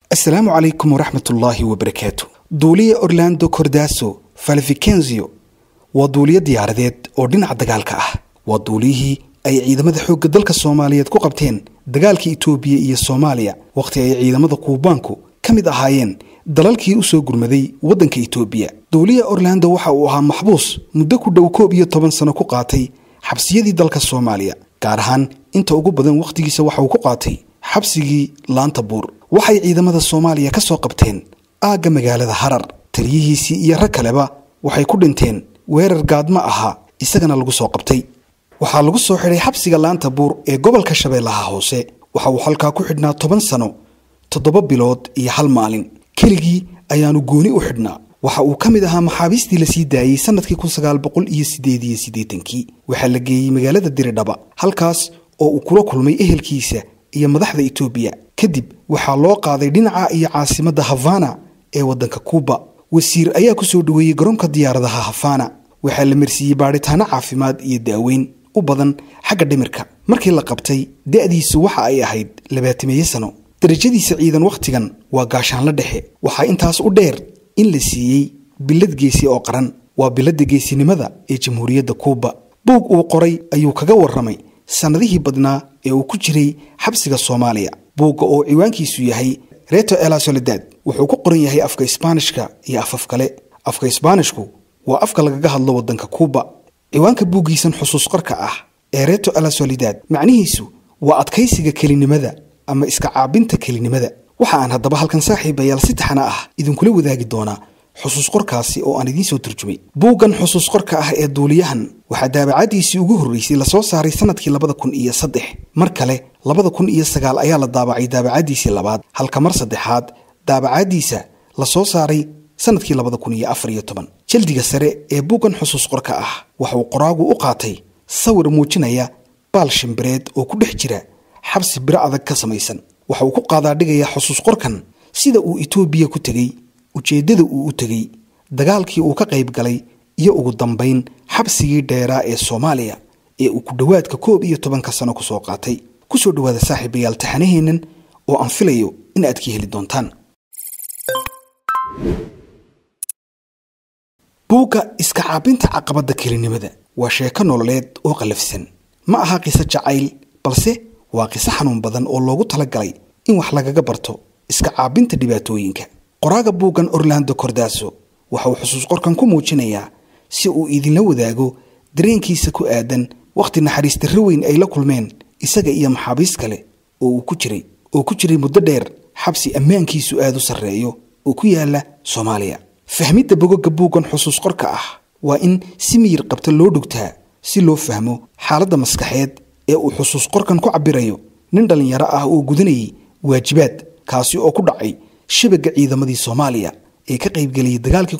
السلام عليكم ورحمة الله وبركاته. دولية أورلاندو كورداسو فالفيكنزيو ودولية ديارديد أوردين عدقالك ودوليه أي عيدمد حوق دلك الصومالية كوقبتين دقالك إتوبيا إيا الصوماليا وقت أي عيدمد كوبانكو كمد أهايين دلالكي أسو قرمدي ودنك إتوبيا. دولية أورلاندو وحاوها محبوس مدكو دوكوب إيا 10 سنة كوقاتي حبسيدي دلك الصوماليا كارهان انت ugu badan waqtigiisa waxa uu ku qaatay xabsigii laanta buur waxay ciidamada Soomaaliya ka soo qabteen aaga magaalada Harar taliyihiisii iyo rag kaleba waxay ku dhinteen weerar gaadma aha isagana lagu soo qabtay waxa lagu soo xiray xabsiga laanta buur ee gobolka Shabeellaha Hoose waxa uu halka ku xidhnaa 10 sano 7 bilood iyo hal maalin keligii ayaanu gooni u xidhnaa waxa uu kamid ahaa maxaabiistii la sii daayay sanadkii 1988 waxa la geeyay magaalada Diridhaba halkaas oo uu kula kulmay ehelkiisa iyo madaxda Itoobiya kadib waxa loo qaaday dhinaca iyo caasimadda Havana ee wadanka Cuba wasiir ayaa ku soo dhaweeyay garoonka diyaaradaha Havana waxa la marsiiyay baaritaano caafimaad iyo daaweyn u badan xagga dhimirka markii la qabtay da'diisu waxa ay ahayd 20 sano darajadiisa ciidan waqtigan waa gaashaan la dhexe waxa intaas u dheer in la siiyay bilad geesi oo qaran waa bilada geesinimada ee jamhuuriyadda Cuba buug uu qoray ayuu kaga warramay sanadihii badnaa ee uu ku jiray xabsiga Soomaaliya buugga oo ciwaankiisu yahay Reto a la Soledad wuxuu ku qoran yahay afka Isbaanishka iyo afaf kale afka Isbaanishku waa afka laga hadlo wadanka Cuba ciwaanka buuggiisan xusuus qorka ah ee Reto a la Soledad macnihiisu waa adkaysiga kelinimada ama iska caabinta kelinimada waxa aan hadaba halkan saaxiibayaal si taxana ah idin kula wadaagi doona xusuus qorkaasi oo aan idin soo turjumay buugan xusuus qorka ah ee duuliyahan waxa daabacadiisii ugu horeysay la soo saaray sanadkii 2003 mar kale 2009 ayaa la daabacay daabacadiisii labaad halka mar saddexaad daabacadiisa la soo saaray sanadkii 2014 jildiga sare ee buugan xusuus qorka ah waxa uu qoraagu u qaatay sawir muujinaya baal shimbireed oo ku dhex jira xabsi bir adag ka samaysan waxa uu ku qaadaa dhigaya xusuus qorkan sida uu Itoobiya ku tagay ujeedada uu u tagay dagaalkii uu ka qayb galay iyo ugu dambeyn xabsigii dheeraa ee Soomaaliya ee uu ku dhawaadka 11 sano ku soo qaatay ku soo dhawaada saaxiibayaal taxanaheenan oo aan filayo in aad ka heli doontaan buuga iska caabinta caqabada kelinimada waa sheeko nololeed oo qalafsan ma aha qiso jacayl balse waa qiso xanuun badan oo loogu talagalay in wax lagaga barto iska caabinta dhibaatooyinka qoraaga buugan Orlando Cordaso waxa uu xusuus qorkan ku muujinayaa si uu idinla wadaago dareenkiisa ku aadan waqti naxariista weyn ay la kulmeen isaga iyo maxaabiis kale oo uu ku jiray muddo dheer xabsi ammaankiisu aad u sareeyo oo ku yaala Soomaaliya fahmidda bogga buugan xusuus qorka ah waa in si miyir qabta loo dhugtaa si loo fahmo xaaladda maskaxeed ee uu xusuus qorkan ku cabirayo nin dhalinyaro ah oo gudanayay waajibaad kaasi oo ku dhacay shabaga ciidamadii Soomaaliya ee ka qayb galay dagaalkii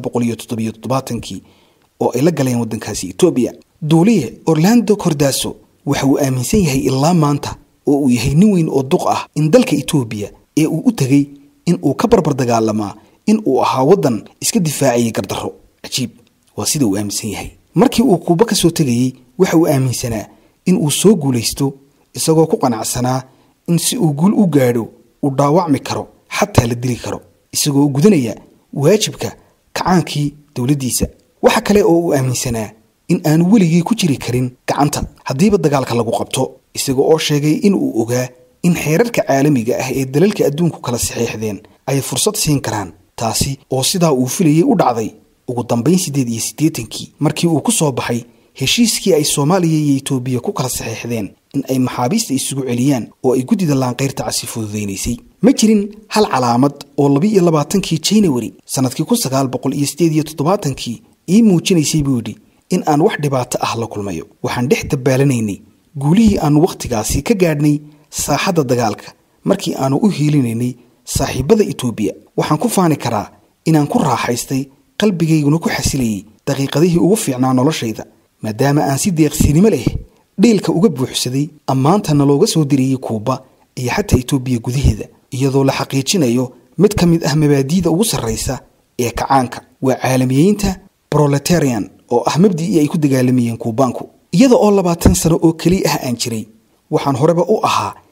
1977 oo ay la galeen wadankaasi Itoobiya duuliye Orlando Cordaso waxa uu aaminsan yahay ilaa maanta oo uu yahay nin weyn oo duq ah in dalka Itoobiya ee uu u tagay in uu ka barbar dagaalamaa in uu ahaa wadan iska difaaciyay gardarro ajiib waa sida uu aaminsan yahay markii uu Cuba ka soo tagay waxa uu aaminsanaa in uu soo guuleysto isagoo ku qanacsanaa in si uu guul u gaadho uu dhaawacmi karo حتى لدلي كرو isagoo gudanaya waajibka kacaankii dawladiisa waxa kale oo uu aaminsanaa in aan weligii ku jiri karin gacanta hadiiba dagaalka lagu qabto isagoo oo sheegay in uu ogaa in xeerarka caalamiga ah ee dalalka adduunku kala saxiixdeen ay fursad siin karaan taasi oo sidaa uu filayay u dhacday ugu dambeyn 88 markii uu ku soo baxay heshiiskii ay Soomaaliya iyo Itoobiya ku kala saxiixdeen in ay maxaabiista isugu celiyaan oo ay gudida laanqeyrta casifududeysay ma jirin hal calaamad oo 22 January sanadkii 1978 ii muujinaysay buudi in aan wax dhibaato ah la kulmayo waxaan dhex dabaalanaynay guulihii aan waqtigaasi ka gaadhnay saaxadda dagaalka markii aanu u hiilinaynay saaxiibada Itoobiya waxaan ku faani karaa inaan ku raaxaystay qalbigayguna ku xasilayay daqiiqadihii ugu fiicnaa noloshayda maadaama aan si deeqsinimo leh dhiilka uga buuxsaday ammaantana looga soo diriyay Cuba iyo xataa Itoobiya gudaheeda iyadoo la xaqiijinayo mid ka mid ah mabaadiida ugu sarreysa ee kacaanka waa caalamiyeynta proletarian oo ah mabdii ay ku dagaalamayeen Cubaanku iyada oo 20 sano oo kali ah aan jiray waxaan horeba u ahaa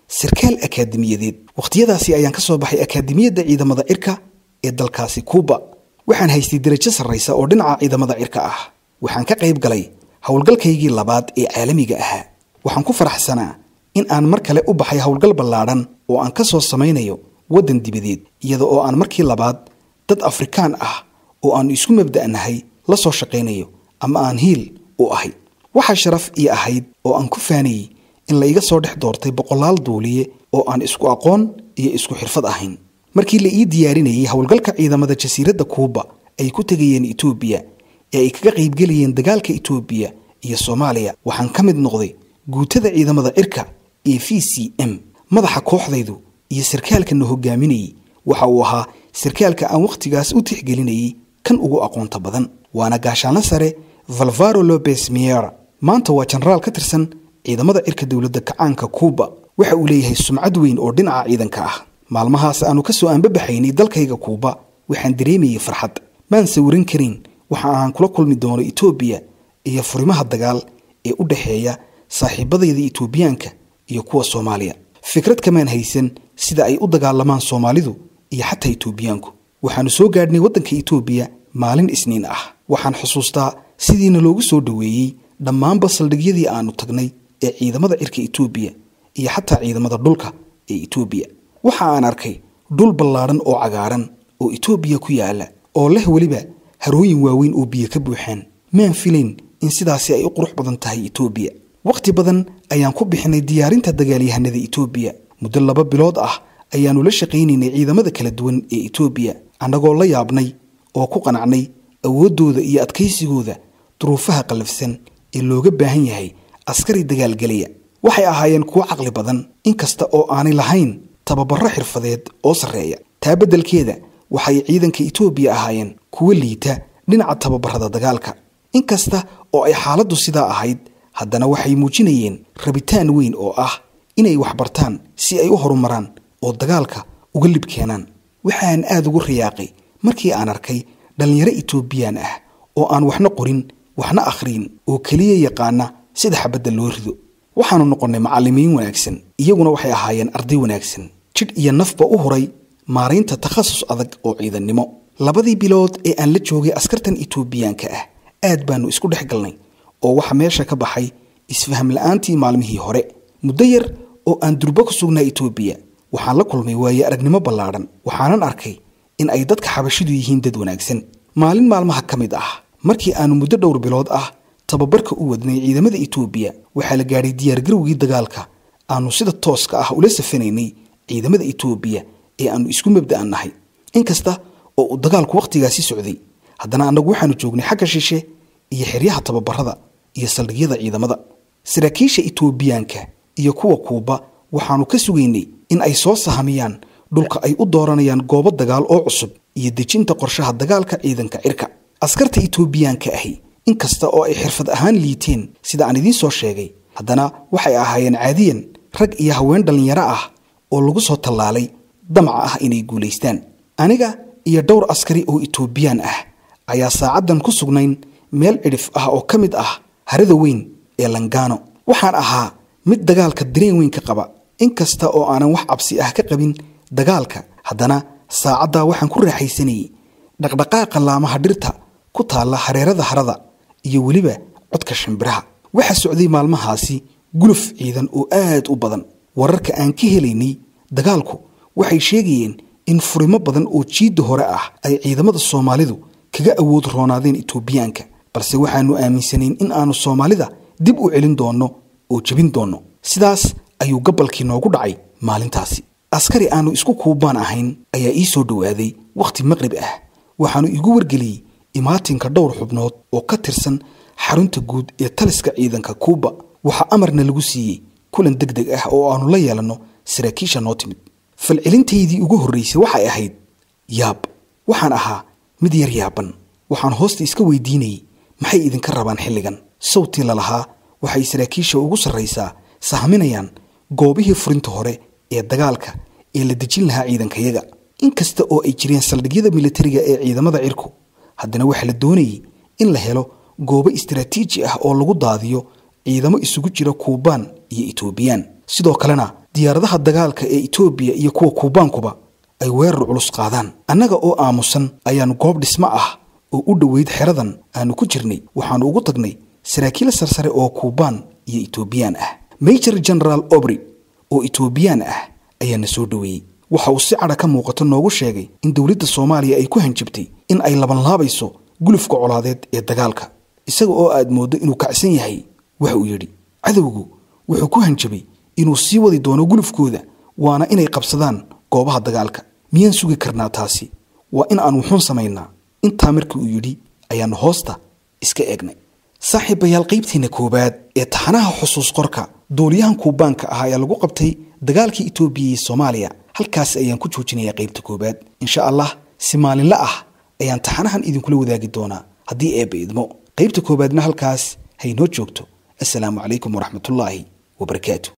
sarkaal akaademiyadeed. Waqtiyadaasi ayaan ka soo baxay akaademiyadda ciidamada cirka ee dalkaasi Kuuba. Waxaan haystay darajo sarreysa oo dhinaca ciidamada cirka ah. Waxaan ka qayb galay hawlgalkaygii labaad ee caalamiga ahaa. Waxaan ku faraxsanaa in aan mar kale u baxay hawlgal ballaaran oo aan ka soo samaynayo waddan dibadeed, iyada oo aan markii labaad dad Afrikaan ah oo aan isku mabda'nahay la soo shaqaynayo ama aan hiil u ahay. Waxa sharaf ii ahayd oo aan ku faanayay in la iga soo dhex doortay boqolaal duuliye oo aan isku aqoon iyo isku xirfad ahayn. Markii la ii diyaarinayay hawlgalka ciidamada jasiiradda Kuuba ay ku tagayeen Itoobiya ee ay kaga qayb galayeen dagaalka Itoobiya iyo Soomaaliya, waxaan ka mid noqday guutada ciidamada cirka ee VCM. madaxa kooxdaydu iyo sarkaalka na hogaaminayay waxa uu ahaa sarkaalka aan waqtigaas u tixgelinayay kan ugu aqoonta badan, waana gaashaanle sare Valvaro Lopez Miera. maanta waa jenaraal ka tirsan ciidamada cirka dawladda kacaanka Kuuba. waxa uu leeyahay sumcad weyn oo dhinaca ciidanka ah. maalmahaas aanu ka soo aanbabaxaynay dalkayga Kuuba waxaan dareemayay farxad. maan sawiran karin waxa aan kula kulmi doono Itoobiya iyo furimaha dagaal ee u dhaxeeya saaxiibadayda Itoobiyaanka iyo kuwa Soomaaliya. fikrad kamaan haysan sida ay u dagaalamaan Soomaalidu iyo xataa Itoobiyaanku. waxaanu soo gaadhnay waddanka Itoobiya maalin Isniin ah. waxaan xusuustaa sidiina loogu soo dhaweeyay dhammaan saldhigyadii aanu tagnay ee ciidamada cirka Itoobiya iyo xataa ciidamada dhulka ee Itoobiya. waxa aan arkay dhul ballaaran oo cagaaran oo Itoobiya ku yaala oo leh waliba harooyin waaweyn oo biyo ka buuxaan. maan filayn in sidaasi ay u qurux badan tahay Itoobiya. waqti badan ayaan ku bixinay diyaarinta dagaalyahanada Itoobiya. muddo 2 bilood ah ayaanu la shaqaynaynay ciidamada kala duwan ee Itoobiya, anagoo la yaabnay oo ku qanacnay awoodooda iyo adkaysigooda duruufaha qalafsan ee looga baahan yahay askari dagaalgelaya. waxay ahaayeen kuwo caqli badan inkasta oo aanay lahayn tababarro xirfadeed oo sareeya. taa beddelkeeda waxay ciidanka Itoobiya ahaayeen kuwo liita dhinaca tababarrada dagaalka. inkasta oo ay xaaladdu sidaa ahayd, haddana waxay muujinayeen rabitaan weyn oo ah inay wax bartaan si ay u horumaraan oo dagaalka uga lib keenaan. waxaan aad ugu riyaaqay markii aan arkay dhalinyaro Itoobiyaan ah oo aan waxna qorin waxna akhriin oo kaliya yaqaana sida xabadda loo rido. waxaanu noqonnay macallimiin wanaagsan, iyaguna waxay ahaayeen arday wanaagsan, jidh iyo nafba u horay maaraynta takhasus adag oo ciidannimo. 2 bilood ee aan la joogay askartan Itoobiyaanka ah aad baanu isku dhex galnay oo waxa meesha ka baxay isfaham la'aantii maalmihii hore. muddo yar oo aan durba ku sugnaa Itoobiya waxaan la kulmay waaye aragnimo ballaaran. waxaanan arkay in ay dadka xabashidu yihiin dad wanaagsan. maalin maalmaha ka mid ah markii aanu muddo 2 bilood ah tababarka u wadnay ciidamada Itoobiya, waxaa la gaadhay diyaargarowgii dagaalka. aanu sida tooska ah ula safanaynay ciidamada Itoobiya ee aanu isku mabda'nahay. inkasta oo uu dagaalku waqtigaasi socday, haddana anagu waxaanu joognay xagga shishe iyo xeryaha tababarrada iyo saldhigyada ciidamada. saraakiisha Itoobiyaanka iyo kuwa Kuuba waxaanu ka sugaynay in ay soo sahamiyaan dhulka ay u dooranayaan goobo dagaal oo cusub iyo dejinta qorshaha dagaalka ciidanka cirka. askarta Itoobiyaanka ahi inkasta oo ay xirfad ahaan liiteen sida aan idiin soo sheegay, haddana waxay ahaayeen caadiyan rag iyo haween dhalinyaro ah oo lagu soo tallaalay damaca ah inay guulaystaan. aniga iyo dhowr askari oo Itoobiyaan ah ayaa saacadan ku sugnayn meel cidhif ah oo ka mid ah harada weyn ee Langano. waxaan ahaa mid dagaalka dareen weyn ka qaba. inkasta oo aanan wax cabsi ah ka qabin dagaalka, haddana saacadda waxaan ku raaxaysanayay dhaqdhaqaaqa laamaha dhirta ku taalla hareerada harada iyo weliba codka shimbiraha. waxa socday maalmahaasi guluf ciidan oo aad u badan. wararka aan ka helaynay dagaalku waxay sheegayeen in furimo badan oo jiidda hore ah ay ciidamada Soomaalidu kaga awood roonaadeen Itoobiyaanka, balse waxaanu aaminsanayn in aanu Soomaalida dib u celin doono oo jabin doono. sidaas ayuu gabalkii noogu dhacay maalintaasi. askari aanu isku Kuubaan ahayn ayaa ii soo dhawaaday waqti maqrib ah. waxaanu igu wargeliyay imaatinka dhowr xubnood oo ka tirsan xarunta guud ee taliska ciidanka Kuuba. waxa amarna lagu siiyay kulan degdeg ah oo aanu la yeelano saraakiisha noo timid. falcelintaydii ugu horreysay waxay ahayd yaab. waxaan ahaa mid yar yaaban. waxaan hoosta iska weydiinayay maxay idinka rabaan xilligan. sawtii lalahaa waxay saraakiisha ugu sarreysaa sahminayaan goobihii furinta hore ee dagaalka ee la dejin lahaa ciidankayaga. inkasta oo ay jireen saldhigyada militariga ee ciidamada cirku, haddana waxa la doonayay in la helo goobo istiraatiiji ah oo lagu daadiyo ciidamo isugu jira Kuubaan iyo Itoobiyaan. sidoo kalena diyaaradaha dagaalka ee Itoobiya iyo kuwa Kuubaankuba ay weerar culus qaadaan annaga oo aamusan ayaan goob dhismo ah oo u dhaweyd xeradan aanu ku jirnay waxaan ugu tagnay saraakiil sarsare oo Kuubaan iyo Itoobiyaan ah Major General Obri oo Itoobiyaan ah ayaa soo dhaweeyay waxa uu si cad ka muuqato noogu sheegay in dawladda Soomaaliya ay ku hanjabtay in ay laban laabayso gulufka colaadeed ee dagaalka isaga oo aad moodo inuu kacsan yahay waxa uu yiri cadawgu wuxuu ku hanjabay inuu sii wadi doono gulufkooda waana inay qabsadaan goobaha dagaalka miyaan sugi karnaa taasi waa in aan wuxuun sameynaa inta markii uu yiri ayaan hoosta iska eegnay saaxiibayaal qaybtiina koobaad ee taxanaha xusuus qorka duuliyahan Kuubaanka ah ayaa lagu qabtay dagaalkii Itoobiya iyo Soomaaliya halkaas ayaan ku joojinayaa qaybta koobaad insha Allah si maalinle ah ayaan taxanahan idin kula wadaagi doonaa haddii eebbe idmo qaybta koobaadna halkaas hay noo joogto assalaamu calaykum waraxmatullaahi wabarakaatuh